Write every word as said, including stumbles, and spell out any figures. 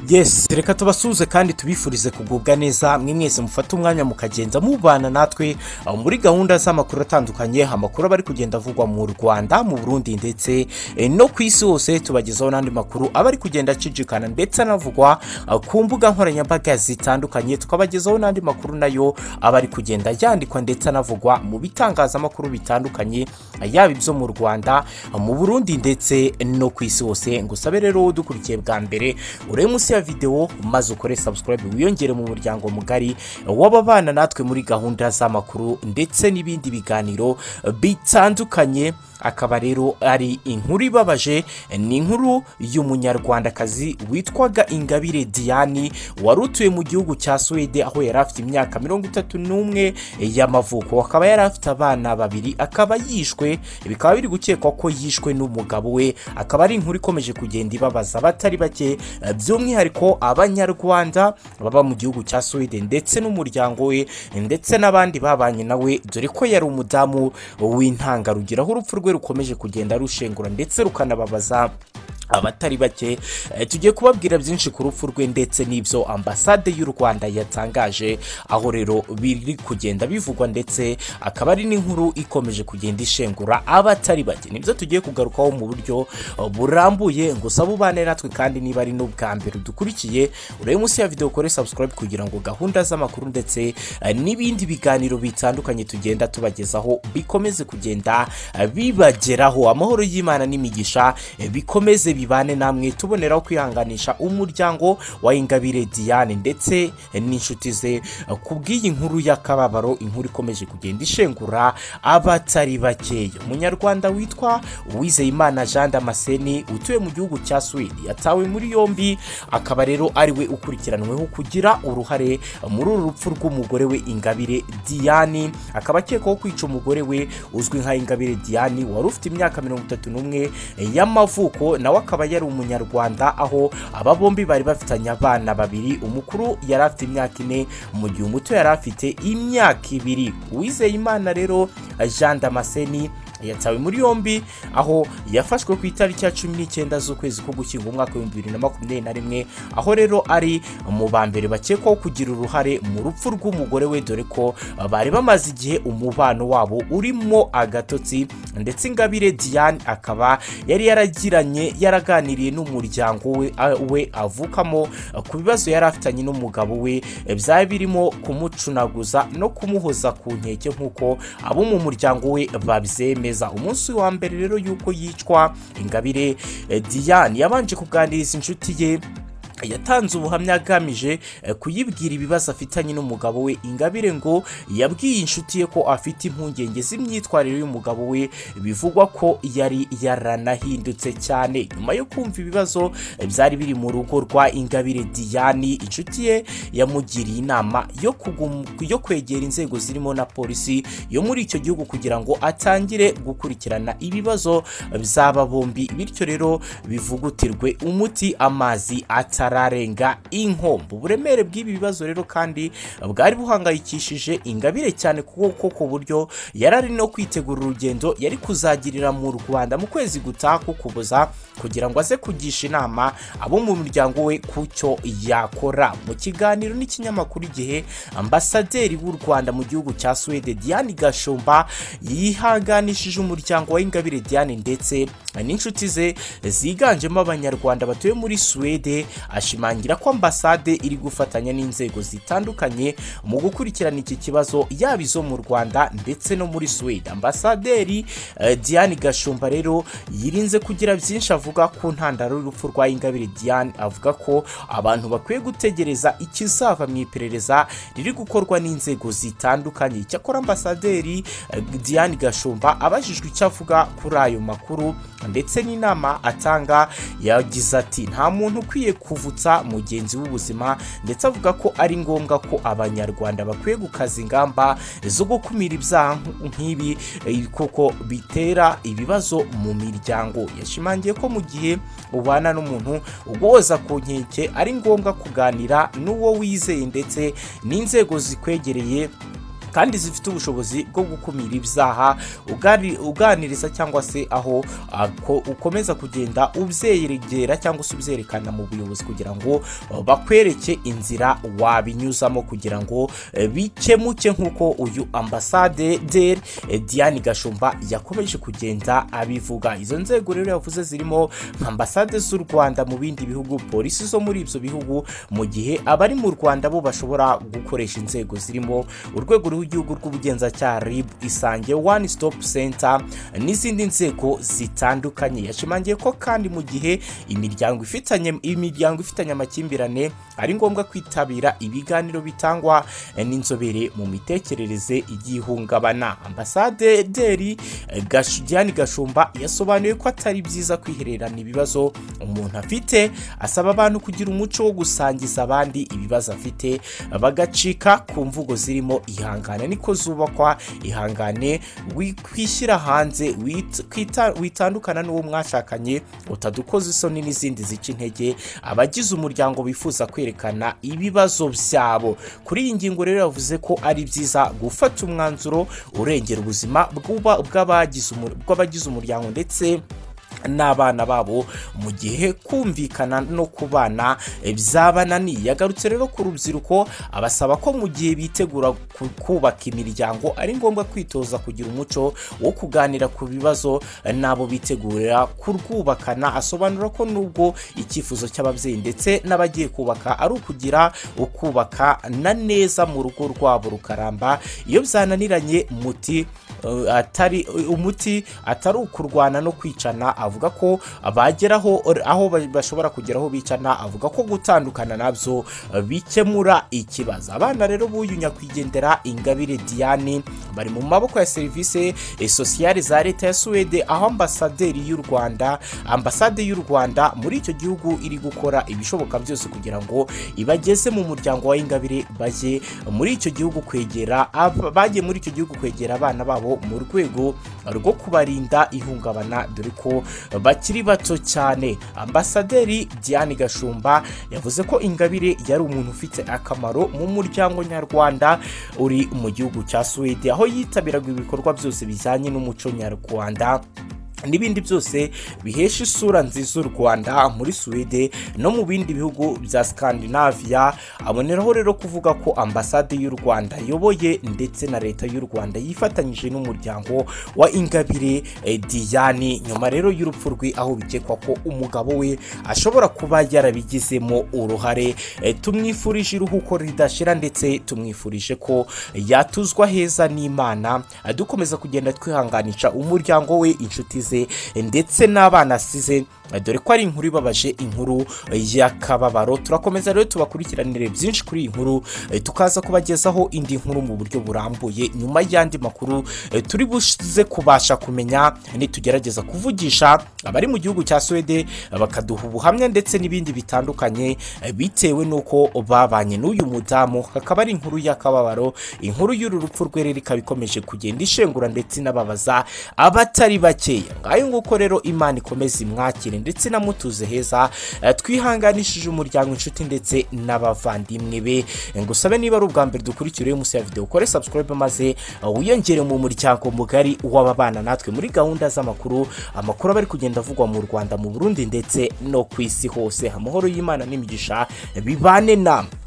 Yes, reka tubasuze kandi tubifurize kugubwa neza mwe mwese mufata umwanya mukagenza mubana natwe muri gahunda z'amakuru atandukanye, amakuru bari kugenda avugwa mu Rwanda, mu Burundi ndetse e, no kw'isi hose. Tubagezaho n'andi makuru abari kugenda acicikana ndetse anavugwa ku mbuga nkoranyambaga zitandukanye, tukabagezaho n'andi makuru nayo abari kugenda yandikwa ndetse anavugwa mu bitangazamakuru bitandukanye, yaba ibyo mu Rwanda, mu Burundi ndetse no kw'isi hose. Ngusabe rero dukurikiye bwa mbere ure musi ya video maze ukore subscribe wiyongere mu muryango mugari w'ababana natwe muri gahunda z'amakuru ndetse n'ibindi biganiro bitandukanye. Akaba rero ari inkuru ibabaje, ni inkuru y'umunyarwandakazi witwaga Ingabire Diane warutuye mu gihugu cya Suède, aho yari afite imyaka mirongo itatu n'umwe y'amavuko. Akaba yari afite abana babiri, akaba yishwe, bikaba biri gukekwa ko yishwe n'umugabo we. Akaba ari inkuru ikomeje kugenda ibabaza abatari bake, by'umwihariko abanyarwanda baba mu gihugu cya Suède ndetse n'umuryango we ndetse n'abandi babanye nawe, dore ko yari umudamu w'intangarugero, aho urupfu rwe rukomeje kugenda rushengura ndetse rukanababaza abatari bake. E, tugiye kubabwira byinshi ku rupfu rwe ndetse n'ibyo ambasade y'u Rwanda yatangaje, aho rero biri kugenda bivugwa ndetse akaba ari n'inkuru ikomeje kugenda ishengura abatari bake. Nibyo tugiye kugarukaho mu buryo burambuye. Ngo saba ubane natwe kandi niba ari n'ubwa mbere dukurikiye ure musi ya video ukore subscribe kugira ngo gahunda z'amakuru ndetse n'ibindi biganiro bitandukanye tugenda tubagezaho bikomeze kugenda bibageraho. Amahoro y'Imana n'imigisha bikomeze bibane namwe, tuboneraho kwihanganisha umuryango wa Ingabire Diane ndetse n'inshuti ze kubw'iyi nkuru y'akababaro, inkuru ikomeje kugenda ishengura abatari bakeya. Umunyarwanda witwa Uwizeyimana Jean Damascene utuye mu gihugu cya Suède yatawe muri yombi, akaba rero ari we ukurikiranweho kugira uruhare muri uru rupfu rw'umugore we Ingabire Diane. Akaba akekwaho kwica umugore we uzwi nka Ingabire Diane wari ufite imyaka mirongo itatu n'umwe y'amavuko, nawe akaba yari umunyarwanda, aho aba bombi bari bafitanye abana babiri. Umukuru yari afite imyaka ine mu gihe umuto yari afite imyaka ibiri. Uwizeyimana rero Jean Damascene yatawe muri yombi, aho yafashwe ku itariki ya cumi n'icyenda z'ukwezi ko Ugushyingo umwaka w'ibihumbi bibiri na makumyabiri na rimwe, aho rero ari mu ba mbere bakekwaho kugira uruhare mu rupfu rw'umugore we, dore ko bari bamaze igihe umubano wabo urimo agatotsi. Ndetse Ingabire Diane akaba yari yaragiranye yaraganiriye n'umuryango we we avukamo ku bibazo yari afitanye n'umugabo we, byari birimo kumucunaguza no kumuhoza ku nkeke nk'uko abo mu muryango we babyemeza. Umunsi wa mbere rero yuko yicwa, Ingabire Diane yabanje kuganiriza inshuti ye, yatanze ubuhamya agamije kuyibwira ibibazo afitanye n'umugabo we. Ingabire ngo yabwiye inshuti ye ko afite impungenge z'imyitwarire y'umugabo we, bivugwa ko yari yaranahindutse cyane. Nyuma yo kumva ibibazo byari biri mu rugo rwa Ingabire Diane, inshuti ye yamugiriye inama yo yo kwegera inzego zirimo na polisi yo muri icyo gihugu kugira ngo atangire gukurikirana ibibazo by'aba bombi, bityo rero bivugutirwe umuti amazi ata ararenga inkombo. Uburemere bw'ibi bibazo rero kandi bwari buhangayikishije Ingabire cyane, kuko ku buryo yarari no kwitegura urugendo yari kuzagirira mu Rwanda mu kwezi gutaha kukuboza, kugira ngo aze kugisha inama abo mu muryango we kucyo yakora. Mu kiganiro n'ikinyamakuru Igihe, ambasaderi w'u Rwanda mu gihugu cya Suède Diane Gashumba yihanganishije umuryango wa Ingabire Diane ndetse n'inshuti ze ziganjemo abanyarwanda batuye muri Suède, ashimangira ko ambasade iri gufatanya n'inzego zitandukanye mu gukurikirana iki kibazo, yaba izo mu Rwanda ndetse no muri Suède. Ambasaderi uh, Diane Gashumba rero yirinze kugira byinshi avuga ku ntandaro y'urupfu rwa Ingabire Diane, avuga ko abantu bakwiye gutegereza ikizava mu iperereza riri gukorwa n'inzego zitandukanye. Cyakora ambasaderi uh, Diane Gashumba abajijwe icyo avuga kuri ayo makuru ndetse n'inama atanga, yagize ati nta muntu ukwiye kuvutsa mugenzi w'ubuzima, ndetse avuga ko ari ngombwa ko abanyarwanda bakwiye gukaza ingamba zo gukumira ibyaha nk'ibi kuko bitera ibibazo mu miryango. Yashimangiye ko mu gihe ubana n'umuntu ugoza ku nkeke ari ngombwa kuganira n'uwo wizeye ndetse n'inzego zikwegereye kandi zifite ubushobozi bwo gukumira ibyaha uganiriza cyangwa se aho ukomeza kugenda ubyegera cyangwa se ubyerekana mu buyobozi kugira ngo bakwereke inzira wabinyuzamo kugira ngo bikemuke nk'uko uyu ambasaderi Diane Gashumba yakomeje kugenda abivuga. Izo nzego rero yavuze zirimo ambasade z'u Rwanda mu bindi bihugu, polisi zo muri ibyo bihugu, mu gihe abari mu Rwanda bo bashobora gukoresha inzego zirimo urwego rw'igihugu rw'ubugenzacyaha R I B, Isange One Stop Center n'izindi nzego zitandukanye. Yashimangiye ko kandi mu gihe imiryango ifitanye imiryango ifitanye amakimbirane ari ngombwa kwitabira ibiganiro bitangwa n'inzobere mu mitekerereze igihungabana. Ambasaderi Diane Gashumba yasobanuye ko atari byiza kwihererana ibibazo umuntu afite, asaba abantu kugira umuco wo gusangiza abandi ibibazo afite bagacika ku mvugo zirimo ihangane niko zubakwa, ihangane kwishyira hanze, witandukana n'uwo mwashakanye, utadukoze isoni n'izindi zica intege abagize umuryango bifuza kwerekana ibibazo byabo. Kuri iyi ngingo rero yavuze ko ari byiza gufata umwanzuro urengera ubuzima bw'abagize umuryango ndetse n'abana babo mu gihe kumvikana no kubana byabananiye. Yagarutse rero ku rubyiruko abasaba ko mu gihe bitegura kubaka imiryango ari ngombwa kwitoza kugira umuco wo kuganira ku bibazo nabo bitegurira kurwubakana. Asobanura ko nubwo icyifuzo cy'ababyeyi ndetse n'abagiye kubaka ari ukugira ukubaka na neza mu rugo rwabo rukaramba, iyo byananiranye muti uh, atari umuti atari ukurwana no kwicana. Avuga ko bageraho aho bashobora kugeraho bicana, avuga ko gutandukana nabyo bikemura ikibazo. Abana rero b'uyu nyakwigendera Ingabire Diane bari mu maboko ya serivisi sociale za leta ya Suède, aho ambasaderi y'u Rwanda ambasade y'u Rwanda muri icyo gihugu iri gukora ibishoboka byose kugira ngo ibageze mu muryango wa Ingabire baje muri icyo gihugu kwegera bagiye muri icyo gihugu kwegera abana babo mu rwego rwo kubarinda ihungabana, dore ko bakiri bato cyane. Ambasaderi Diane Gashumba yavuze ko Ingabire yari umuntu ufite akamaro mu muryango nyarwanda uri mu gihugu cya Suède, aho yitabiraga ibikorwa byose bijyanye n'umuco nyarwanda n'ibindi byose bihesha isura nziza u Rwanda muri Suède no mu bindi bihugu bya Scandinavia. Aboneraho rero kuvuga ko ambasade y'u Rwanda yoboye ndetse na leta y'u Rwanda yifatanyije n'umuryango wa Ingabire Diane nyuma rero y'urupfu rwe, aho bikekwa ko umugabo we ashobora kuba yarabigizemo uruhare. Tumwifurije iruhuko ridashira ndetse tumwifurije ko yatuzwa heza n'Imana, dukomeza kugenda twihanganisha umuryango we, inshuti ndetse n'abana asize, dore ko ari inkuru ibabaje, inkuru y'akababaro. Turakomeza rero tubakurikiranire byinshi kuri iyi nkuru, tukaza kubagezaho indi nkuru mu buryo burambuye nyuma y'andi makuru turi buze kubasha kumenya nitugerageza kuvugisha abari mu gihugu cya Suède bakaduha ubuhamya ndetse n'ibindi bitandukanye bitewe n'uko babanye n'uyu mudamu. Hakaba ari inkuru y'akababaro, inkuru y'uru rupfu rwe rero ikaba ikomeje kugenda ishengura ndetse n'ababaza abatari bakeya. Ngayo nguko rero Imana ikomeze imwakire ndetse namutuze heza, twihanganishije umuryango, inshuti ndetse n'abavandimwe be. Ngusabe niba ari ubwa mbere dukurikira uyu munsi ya video, ukore subscribe maze wiyongere mu muryango mugari w'ababana natwe muri gahunda z'amakuru, amakuru bari kugenda avugwa mu Rwanda, mu Burundi ndetse no kw'isi hose. Amahoro y'Imana n'imigisha bibane namwe.